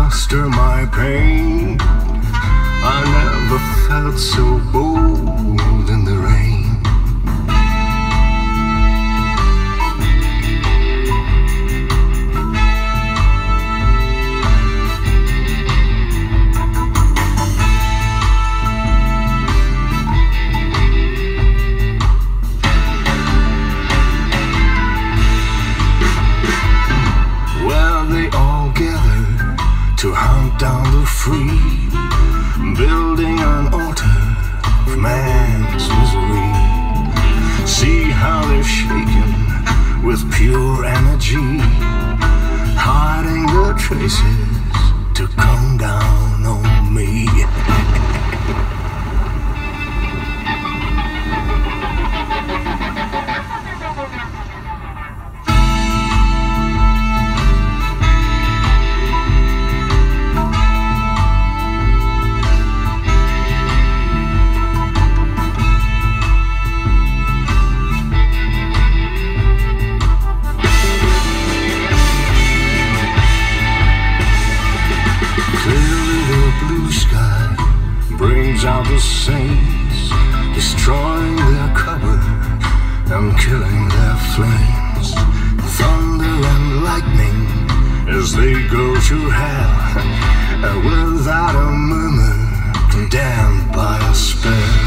master my pain. I never felt so bold in the rain. To hunt down the free, building an altar of man's misery. See how they're shaken with pure energy, hiding their traces to come down on me. Out the saints, destroying their cover and killing their flames. Thunder and lightning as they go to hell, without a murmur, condemned by a spell.